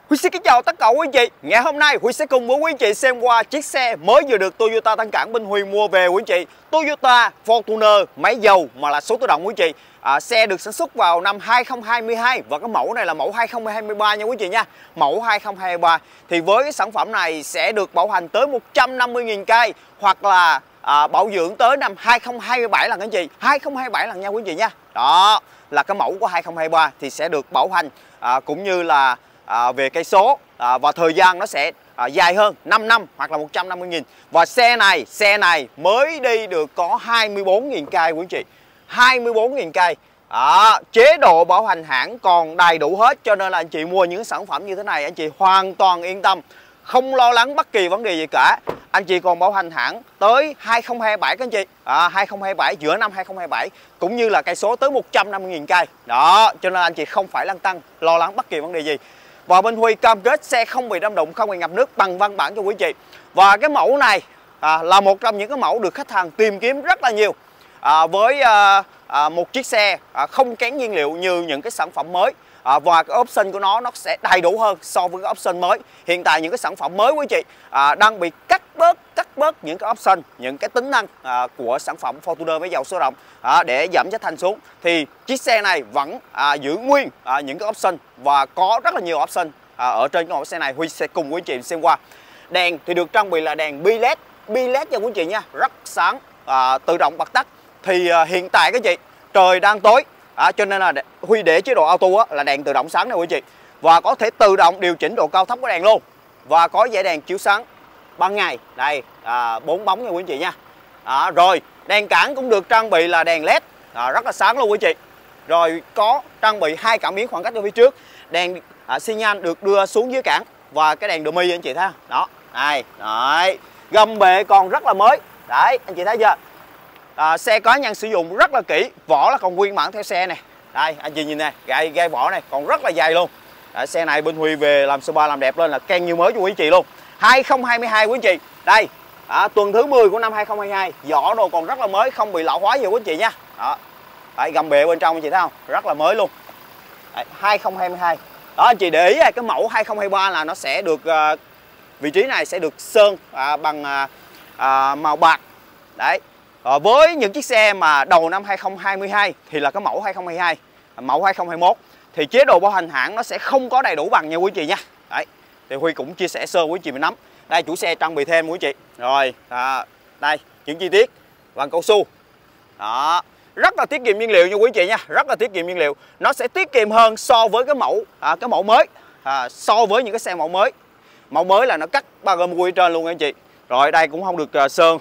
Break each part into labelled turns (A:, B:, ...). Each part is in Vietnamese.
A: Huy xin kính chào tất cả quý anh chị. Ngày hôm nay Huy sẽ cùng với quý anh chị xem qua chiếc xe mới vừa được Toyota Tân Cảng Minh Huy mua về quý anh chị. Toyota Fortuner máy dầu mà là số tự động quý anh chị. Xe được sản xuất vào năm 2022 và cái mẫu này là mẫu 2023 nha quý anh chị nha. Mẫu 2023 thì với cái sản phẩm này sẽ được bảo hành tới 150.000 cây hoặc là bảo dưỡng tới năm 2027 lần anh chị. 2027 lần nha quý anh chị nha. Đó là cái mẫu của 2023 thì sẽ được bảo hành cũng như là về cây số và thời gian nó sẽ dài hơn 5 năm hoặc là 150.000. Và xe này mới đi được có 24.000 cây quý anh chị. 24.000 cây. Chế độ bảo hành hãng còn đầy đủ hết, cho nên là anh chị mua những sản phẩm như thế này anh chị hoàn toàn yên tâm, không lo lắng bất kỳ vấn đề gì cả. Anh chị còn bảo hành hãng tới 2027 các anh chị. 2027, giữa năm 2027 cũng như là cây số tới 150.000 cây. Đó, cho nên anh chị không phải lăn tăn lo lắng bất kỳ vấn đề gì. Và bên Huy cam kết xe không bị đâm đụng, không bị ngập nước bằng văn bản cho quý chị. Và cái mẫu này là một trong những cái mẫu được khách hàng tìm kiếm rất là nhiều. Với một chiếc xe không kén nhiên liệu như những cái sản phẩm mới. Và cái option của nó sẽ đầy đủ hơn so với cái option mới. Hiện tại những cái sản phẩm mới quý chị đang bị cắt bớt những cái option, những cái tính năng của sản phẩm Fortuner với dầu số động để giảm giá thành xuống. Thì chiếc xe này vẫn giữ nguyên những cái option và có rất là nhiều option ở trên cái mẫu xe này. Huy sẽ cùng quý chị xem qua. Đèn thì được trang bị là đèn bi LED cho quý chị nha, rất sáng, tự động bật tắt. Thì hiện tại các chị trời đang tối cho nên là Huy để chế độ auto là đèn tự động sáng này quý chị. Và có thể tự động điều chỉnh độ cao thấp của đèn luôn. Và có dải đèn chiếu sáng ban ngày. Đây 4 bóng nha quý chị nha. Rồi đèn cản cũng được trang bị là đèn LED rất là sáng luôn quý chị. Rồi có trang bị 2 cảm biến khoảng cách ở phía trước. Đèn xi nhan được đưa xuống dưới cản. Và cái đèn dummy anh chị thấy không? Đó, đây, đấy. Gầm bệ còn rất là mới. Đấy, anh chị thấy chưa? Xe cá nhân sử dụng rất là kỹ, vỏ là còn nguyên bản theo xe này. Đây anh chị nhìn nè, gai vỏ này còn rất là dày luôn. Xe này bên Huy về làm spa làm đẹp lên là keng như mới cho quý chị luôn. 2022 quý chị. Đây tuần thứ 10 của năm 2022, vỏ đồ còn rất là mới, không bị lão hóa gì quý chị nha. Đó. Đấy, gầm bệ bên trong anh chị thấy không, rất là mới luôn. Đấy, 2022 đó anh chị để ý cái mẫu 2023 là nó sẽ được vị trí này sẽ được sơn bằng màu bạc. Đấy. Với những chiếc xe mà đầu năm 2022 thì là cái mẫu 2022, mẫu 2021 thì chế độ bảo hành hãng nó sẽ không có đầy đủ bằng nha quý chị nha. Đấy, thì Huy cũng chia sẻ sơ quý chị mình nắm. Đây chủ xe trang bị thêm quý chị. Rồi, đây những chi tiết bằng cao su. Đó, rất là tiết kiệm nhiên liệu nha quý chị nha, rất là tiết kiệm nhiên liệu. Nó sẽ tiết kiệm hơn so với cái mẫu mới, so với những cái xe mẫu mới. Mẫu mới là nó cắt ba gom ở trên luôn nha anh chị. Rồi đây cũng không được sơn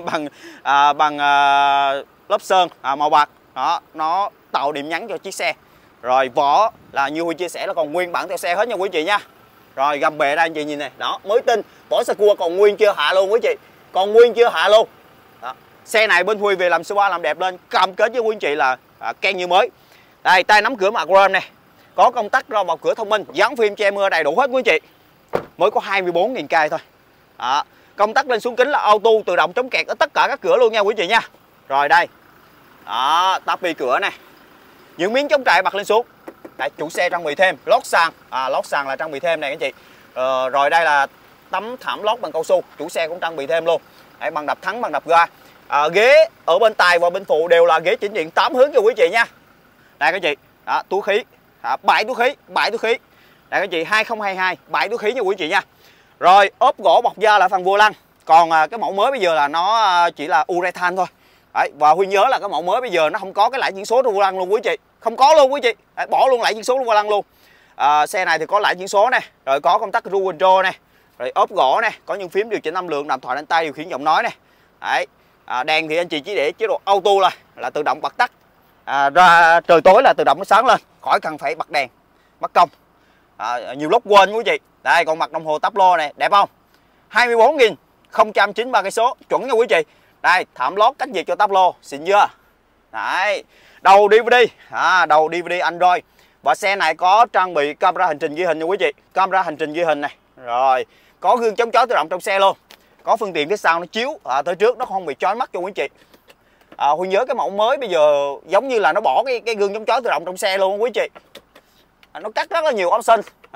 A: bằng lớp sơn màu bạc. Đó, nó tạo điểm nhấn cho chiếc xe. Rồi vỏ là như Huy chia sẻ là còn nguyên bản theo xe hết nha quý chị nha. Rồi gầm bệ đây anh chị nhìn này, đó mới tinh, vỏ sơ cua còn nguyên chưa hạ luôn quý chị. Còn nguyên chưa hạ luôn. Đó. Xe này bên Huy về làm spa làm đẹp lên, cam kết với quý anh chị là keng như mới. Đây tay nắm cửa mac chrome này. Có công tắc ra vào cửa thông minh, dán phim che mưa đầy đủ hết quý anh chị. Mới có 24.000 cây thôi. Đó. Công tắc lên xuống kính là auto tự động chống kẹt ở tất cả các cửa luôn nha quý chị nha. Rồi đây. Đó, tapi cửa này. Những miếng chống trải bật lên xuống. Đây, chủ xe trang bị thêm lót sàn. Lót sàn là trang bị thêm này các chị. Rồi đây là tấm thảm lót bằng cao su, chủ xe cũng trang bị thêm luôn. Đấy, bằng đập thắng, bằng đập ga. Ghế ở bên tài và bên phụ đều là ghế chỉnh điện 8 hướng cho quý chị nha. Đây các chị. Đó, túi khí. Bãi túi khí. Đây các chị 2022 bãi túi khí nha quý chị nha. Rồi ốp gỗ bọc da là phần vô lăng. Còn cái mẫu mới bây giờ là nó chỉ là urethane thôi. Đấy, và Huy nhớ là cái mẫu mới bây giờ nó không có cái lãi chuyển số vô lăng luôn quý chị. Không có luôn quý chị. Đấy, bỏ luôn lãi chuyển số vô lăng luôn. Xe này thì có lãi chuyển số này, rồi có công tắc cruise control này, rồi ốp gỗ này, có những phím điều chỉnh âm lượng, điện thoại đánh tay, điều khiển giọng nói này. Đấy. Đèn thì anh chị chỉ để chế độ auto là tự động bật tắt. Ra trời tối là tự động nó sáng lên, khỏi cần phải bật đèn mất công. Nhiều lúc quên quý chị. Đây còn mặt đồng hồ táp lô này, đẹp không? 24.093 cây số, chuẩn nha quý chị. Đây, thảm lót cách nhiệt cho táp lô, xịn chưa? Đấy, đầu DVD Android. Và xe này có trang bị camera hành trình ghi hình nha quý chị. Camera hành trình ghi hình này. Rồi, có gương chống chói tự động trong xe luôn. Có phương tiện phía sau nó chiếu tới trước, nó không bị chói mắt cho quý chị. Huy nhớ cái mẫu mới bây giờ giống như là nó bỏ cái gương chống chói tự động trong xe luôn quý chị. Nó cắt rất là nhiều option.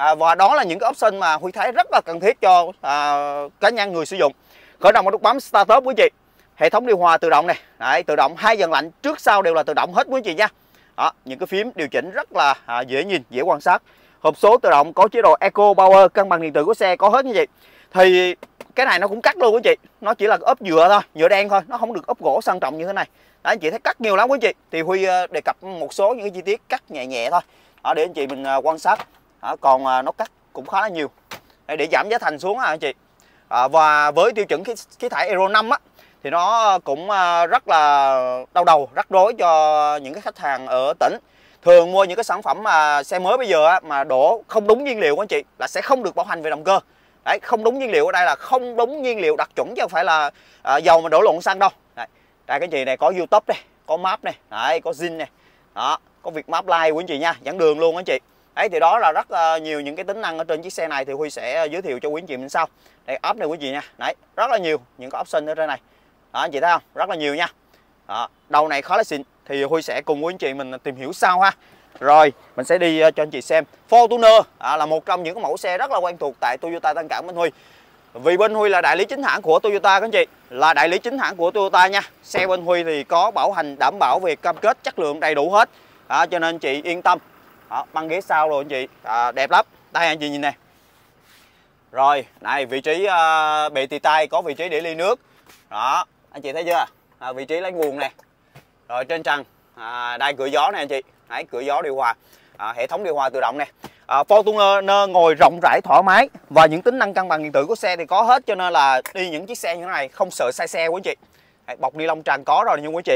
A: Và đó là những cái option mà Huy thấy rất là cần thiết cho cá nhân người sử dụng. Khởi động một nút bấm Start Up quý chị. Hệ thống điều hòa tự động này, đấy, tự động 2 dàn lạnh trước sau đều là tự động hết quý chị nha. Đó, những cái phím điều chỉnh rất là dễ nhìn, dễ quan sát. Hộp số tự động có chế độ Eco Power, cân bằng điện tử của xe có hết như vậy. Thì cái này nó cũng cắt luôn quý chị. Nó chỉ là ốp nhựa thôi, nhựa đen thôi, nó không được ốp gỗ sang trọng như thế này. Đấy, anh chị thấy cắt nhiều lắm quý chị. Thì Huy đề cập một số những cái chi tiết cắt nhẹ nhẹ thôi. Đó, để anh chị mình quan sát. Đó, còn nó cắt cũng khá là nhiều. Để giảm giá thành xuống anh chị. Và với tiêu chuẩn khí thải Euro 5 á, thì nó cũng rất là đau đầu, rắc rối cho những cái khách hàng ở tỉnh. Thường mua những cái sản phẩm mà xe mới bây giờ á, mà đổ không đúng nhiên liệu anh chị là sẽ không được bảo hành về động cơ. Đấy, không đúng nhiên liệu ở đây là không đúng nhiên liệu đặc chuẩn chứ không phải là dầu mà đổ lộn xăng đâu. Đây cái gì này có YouTube này, có map này, đấy, có zin này. Đó, có việc map live của anh chị nha, dẫn đường luôn anh chị. Đấy thì đó là rất nhiều những cái tính năng ở trên chiếc xe này thì Huy sẽ giới thiệu cho quý anh chị mình sau. Đây app này quý chị nha. Đấy, rất là nhiều những cái option ở trên này. Đó, anh chị thấy không? Rất là nhiều nha. Đó, đầu này khá là xịn thì Huy sẽ cùng quý anh chị mình tìm hiểu sau ha. Rồi, mình sẽ đi cho anh chị xem. Fortuner là một trong những cái mẫu xe rất là quen thuộc tại Toyota Tân Cảng bên Huy. Vì bên Huy là đại lý chính hãng của Toyota các anh chị, là đại lý chính hãng của Toyota nha. Xe bên Huy thì có bảo hành đảm bảo về cam kết chất lượng đầy đủ hết. Đó, cho nên anh chị yên tâm. Đó, băng ghế sau rồi anh chị, đẹp lắm. Đây anh chị nhìn nè. Rồi, này vị trí bệ tì tay có vị trí để ly nước. Đó, anh chị thấy chưa? Vị trí lấy nguồn nè. Rồi trên trần, đây cửa gió này anh chị. Đấy, cửa gió điều hòa. Hệ thống điều hòa tự động nè. Fortuner ngồi rộng rãi thoải mái và những tính năng cân bằng điện tử của xe thì có hết, cho nên là đi những chiếc xe như thế này không sợ sai xe quý chị. Đấy, bọc ni lông tràn có rồi nha quý chị.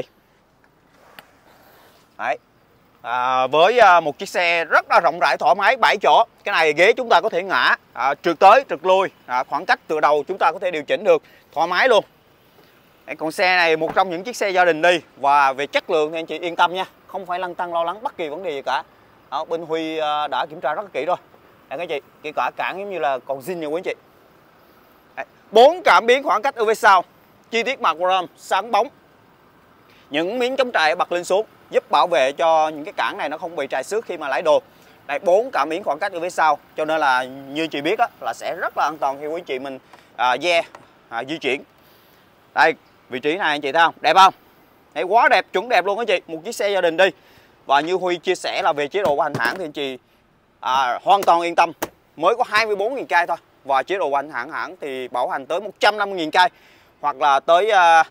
A: Đấy. Với một chiếc xe rất là rộng rãi thoải mái 7 chỗ. Cái này ghế chúng ta có thể ngã, trượt tới trượt lui, khoảng cách từ đầu chúng ta có thể điều chỉnh được thoải mái luôn. Đấy, còn xe này một trong những chiếc xe gia đình đi, và về chất lượng thì anh chị yên tâm nha, không phải lăn tăn lo lắng bất kỳ vấn đề gì cả. Đó, bên Huy đã kiểm tra rất là kỹ rồi. Đây các chị, kể cả cản giống như là còn zin nha quý anh chị. Đấy, 4 cảm biến khoảng cách ở phía sau, chi tiết mặt chrome sáng bóng, những miếng chống trải bật lên xuống giúp bảo vệ cho những cái cản này nó không bị trầy xước khi mà lái đồ. Đây, 4 cảm biến khoảng cách ở phía sau, cho nên là như chị biết đó, là sẽ rất là an toàn khi quý chị mình di chuyển. Đây, vị trí này anh chị thấy không? Đẹp không? Đấy, quá đẹp, chuẩn đẹp luôn anh chị. Một chiếc xe gia đình đi. Và như Huy chia sẻ là về chế độ bảo hành hãng thì anh chị hoàn toàn yên tâm. Mới có 24.000 cây thôi. Và chế độ bảo hành hãng thì bảo hành tới 150.000 cây. Hoặc là tới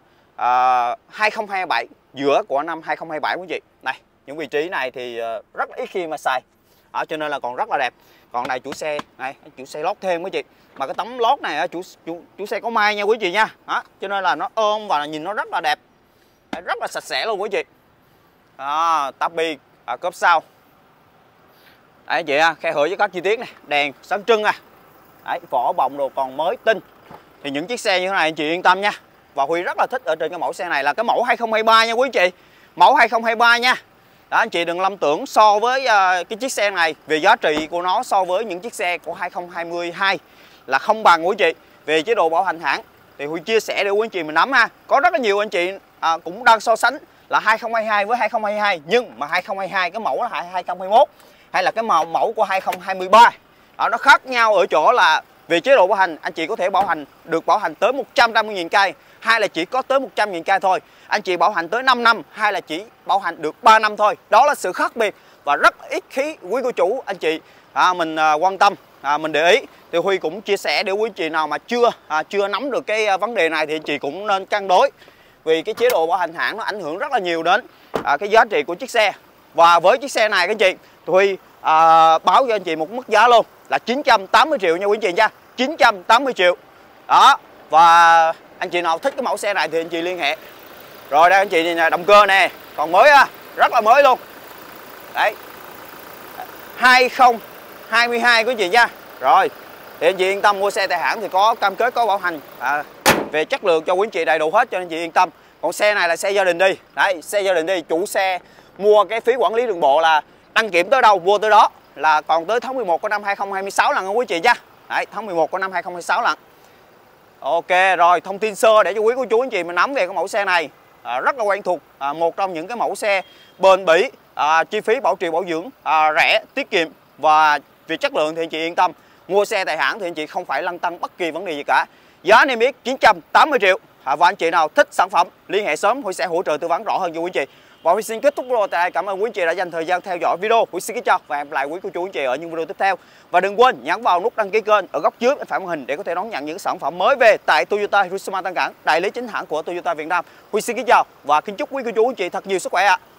A: 2027, giữa của năm 2027 quý chị. Này, những vị trí này thì rất là ít khi mà xài. Cho nên là còn rất là đẹp. Còn này chủ xe, này, chủ xe lót thêm quý chị. Mà cái tấm lót này chủ xe có mai nha quý chị nha. Đó, cho nên là nó ôm và nhìn nó rất là đẹp. Rất là sạch sẽ luôn quý chị. Tabi cốp sau. Đấy chị, khe hở với các chi tiết này, đèn sáng trưng Đấy, vỏ bọng đồ còn mới tinh. Thì những chiếc xe như thế này anh chị yên tâm nha. Và Huy rất là thích ở trên cái mẫu xe này là cái mẫu 2023 nha quý chị. Mẫu 2023 nha. Đó, anh chị đừng lầm tưởng so với cái chiếc xe này về giá trị của nó so với những chiếc xe của 2022 là không bằng quý chị. Về chế độ bảo hành hãng thì Huy chia sẻ để quý anh chị mình nắm ha. Có rất là nhiều anh chị cũng đang so sánh là 2022 với 2022, nhưng mà 2022 cái mẫu là 2021 hay là cái mẫu của 2023 nó khác nhau ở chỗ là về chế độ bảo hành anh chị có thể được bảo hành tới 150.000 cây, hay là chỉ có tới 100.000 cây thôi. Anh chị bảo hành tới 5 năm hay là chỉ bảo hành được 3 năm thôi. Đó là sự khác biệt và rất ít khi quý cô chủ anh chị mình quan tâm, mình để ý. Thì Huy cũng chia sẻ để quý chị nào mà chưa nắm được cái vấn đề này thì anh chị cũng nên cân đối. Vì cái chế độ bảo hành hãng nó ảnh hưởng rất là nhiều đến cái giá trị của chiếc xe. Và với chiếc xe này các anh chị, Huy báo cho anh chị một mức giá luôn là 980 triệu nha quý anh chị nha. 980 triệu. Đó. Và anh chị nào thích cái mẫu xe này thì anh chị liên hệ. Rồi đây anh chị nhìn động cơ nè, còn mới rất là mới luôn. Đấy. 2022 quý anh chị nha. Rồi. Thì anh chị yên tâm mua xe tại hãng thì có cam kết có bảo hành về chất lượng cho quý anh chị đầy đủ hết, cho nên anh chị yên tâm. Còn xe này là xe gia đình đi. Đấy, xe gia đình đi, chủ xe mua cái phí quản lý đường bộ là đăng kiểm tới đâu mua tới đó, là còn tới tháng 11 của năm 2026 lần quý chị nha. Đấy, tháng 11 của năm 2026 lần. Ok, rồi thông tin sơ để cho quý cô chú anh chị mình nắm về cái mẫu xe này. Rất là quen thuộc, một trong những cái mẫu xe bền bỉ, chi phí bảo trì bảo dưỡng rẻ, tiết kiệm và Về chất lượng thì anh chị yên tâm, mua xe tại hãng thì anh chị không phải lăn tăn bất kỳ vấn đề gì cả. Giá niêm yết 980 triệu. Và anh chị nào thích sản phẩm liên hệ sớm, Huy sẽ hỗ trợ tư vấn rõ hơn cho quý anh chị. Và Huy xin kết thúc video tại đây. Cảm ơn quý anh chị đã dành thời gian theo dõi video. Huy xin kính chào và hẹn gặp lại quý cô chú anh chị ở những video tiếp theo. Và đừng quên nhấn vào nút đăng ký kênh ở góc dưới bên phải màn hình để có thể đón nhận những sản phẩm mới về tại Toyota Hiroshima Tân Cảng, đại lý chính hãng của Toyota Việt Nam. Huy xin kính chào và kính chúc quý cô chú anh chị thật nhiều sức khỏe ạ.